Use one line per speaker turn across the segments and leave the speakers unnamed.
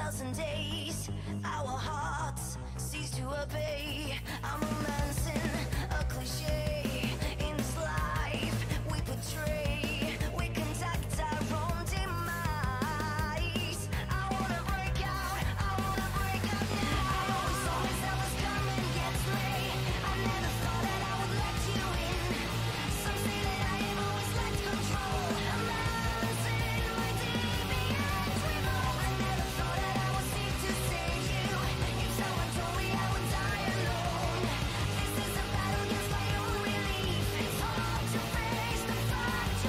1,000 days, our hearts cease to obey. I'm romancing a cliche. In this life we portray, we conduct our own demise. I wanna break out now. Always that was coming gets me. I never thought that I would let you in. Some say that I have always lacked control. A mountain like deviants revolt. I never thought that I would seek to save you. If someone told me I would die alone. This is a battle against my own relief. It's hard to face the fact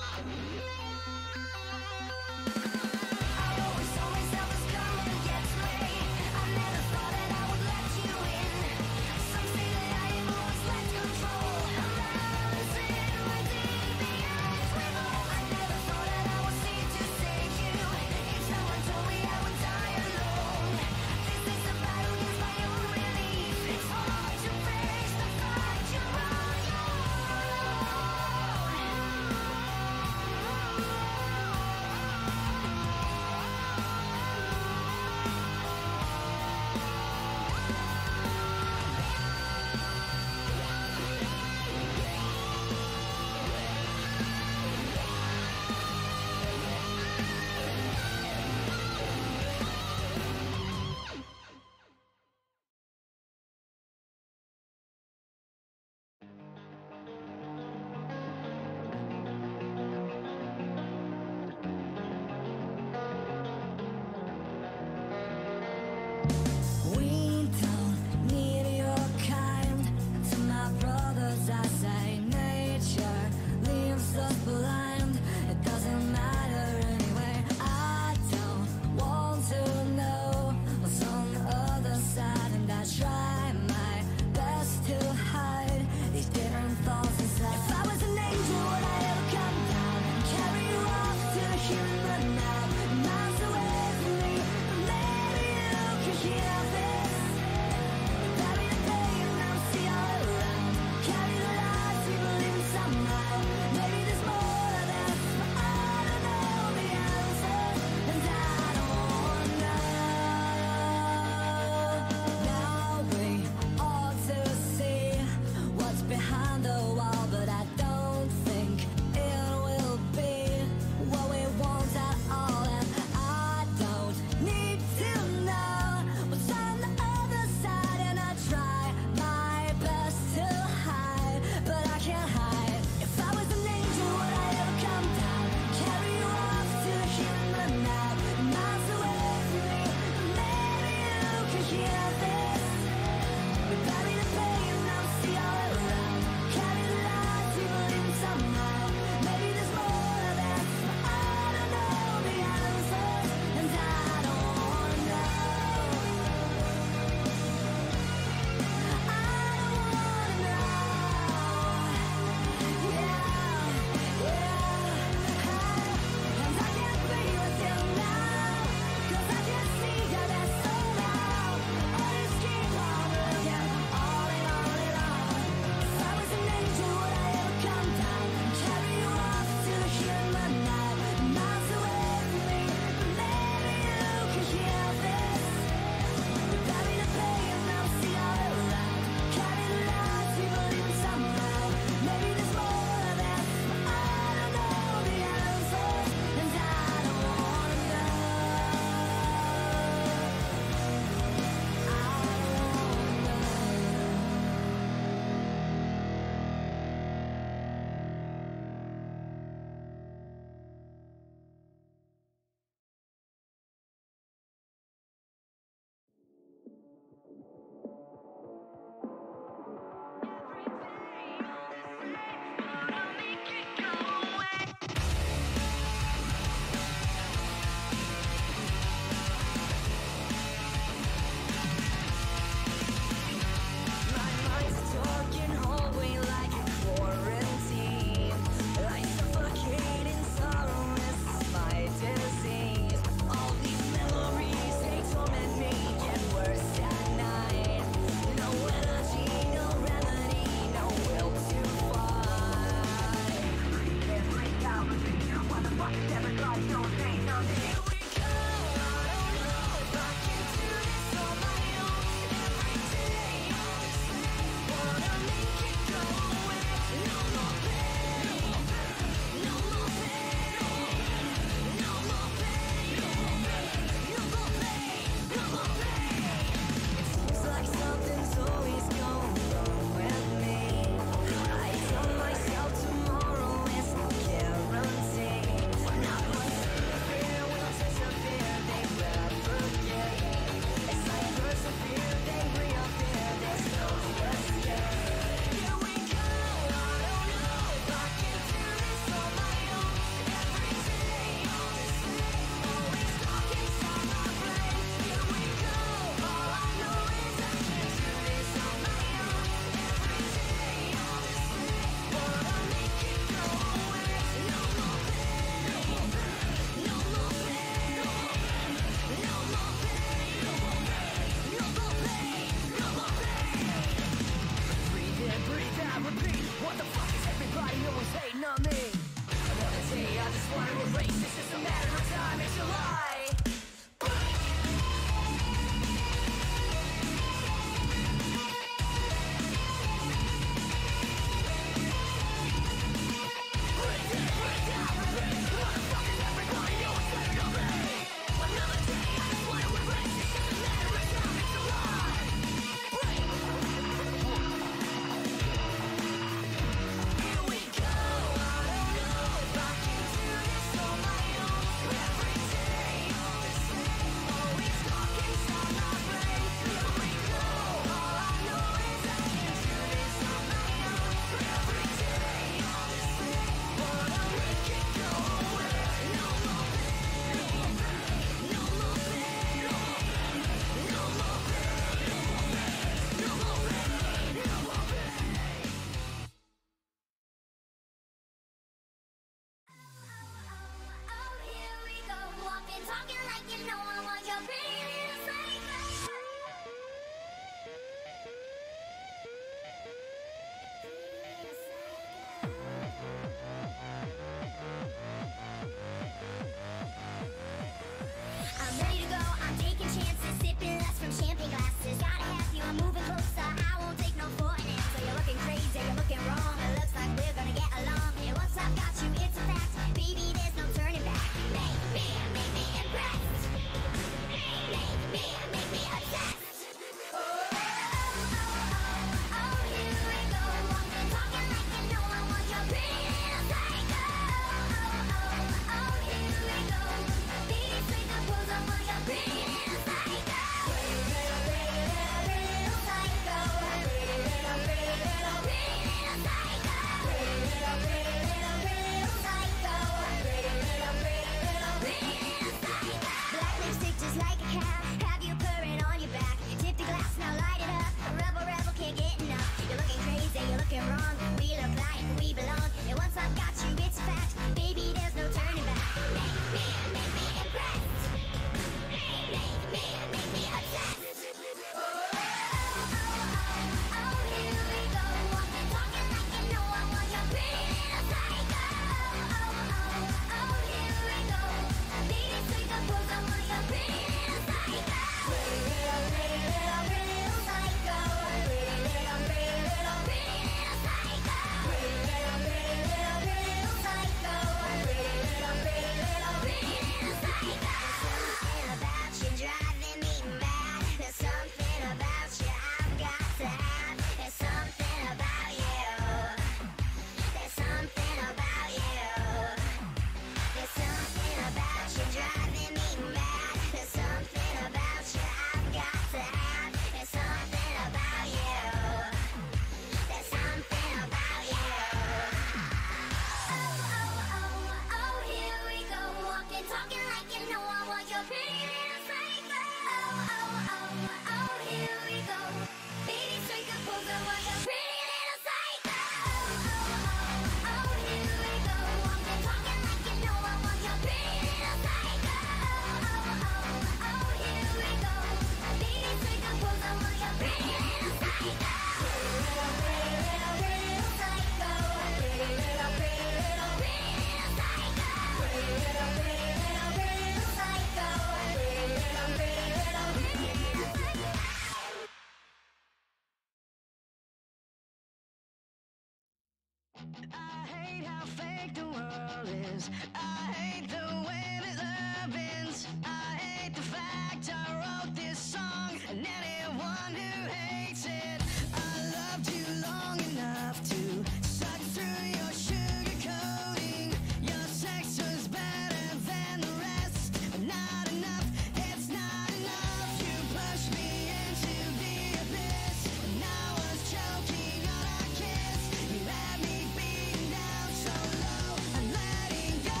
I hate how fake the world is. I hate the way that love ends. I hate the fact I wrote this song and anyone who hates it. I loved you long enough to suck through your sugar coating. Your sex was better than the rest, but not enough. It's not enough. You pushed me into the abyss, and I was choking on our kiss. You had me beaten down so low, I'm letting go.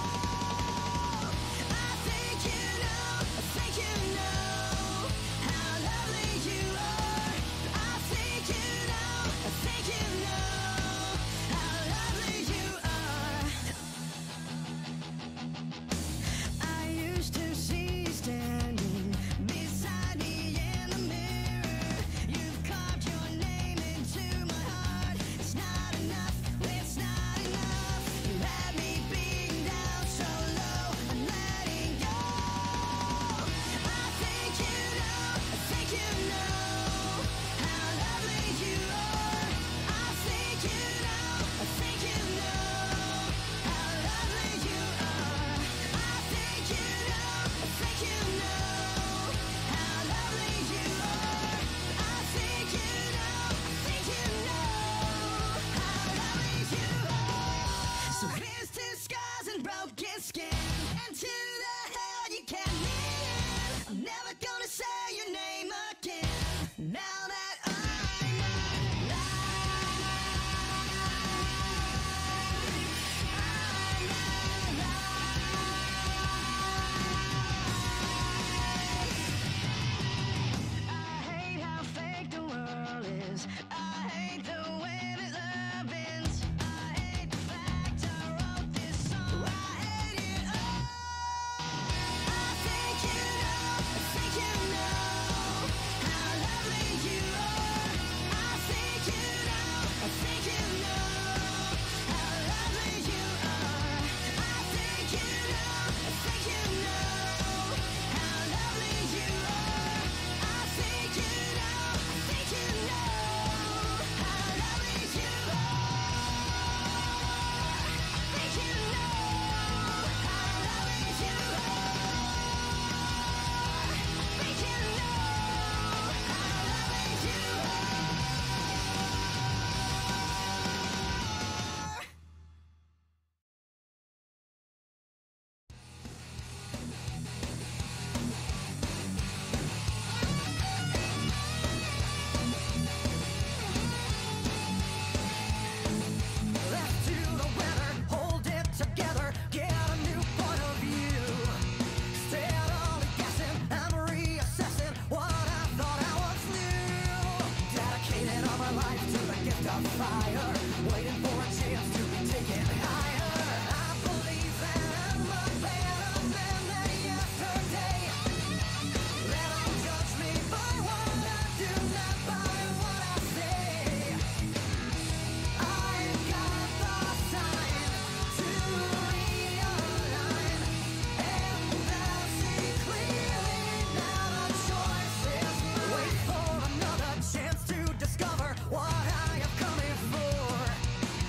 I think you know how lovely you are. I think you know how lovely you are. I used to see you standing beside me in the mirror. You've carved your name into my heart. It's not enough, it's not enough. You had me beaten down so low, I'm letting go. I think you know how lovely you are. I think you know how lovely you are. I think you know how lovely you are. I think you know how lovely you are. So here's to scars and broken skin, and to the hell you can't live. I'm never gonna say your name again. Now that I'm I hate how fake the world is. I hate the way that love ends. I hate the fact I wrote this song. I hate it all. I think you know how lovely you are. I think you know how lovely you are. I think you know how lovely you are. I think you know how lovely you are. I think you know how lovely you are. I think you know how lovely you are. Left to the weather, hold it together, get a new point of view. Instead of guessing, I'm reassessing what I thought I was new. Dedicated all my life to the gift of fire, waiting for a chance to be taken higher. I believe that I'm a better man than yesterday. They don't judge me by what I do, not by what I say. I've got the sign to realign, and I see clearly now the choice is mine. Wait for another chance to discover what I have come here for.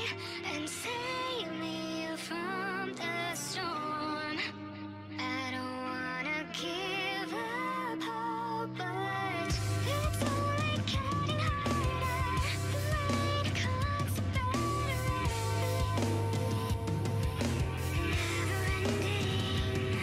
and save me from the storm. I don't wanna give up hope, but it's only getting harder. The rain comes better, never ending.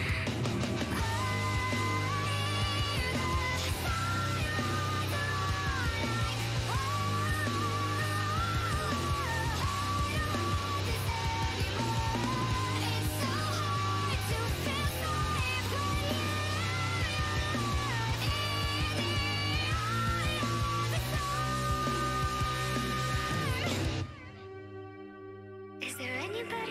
Is there anybody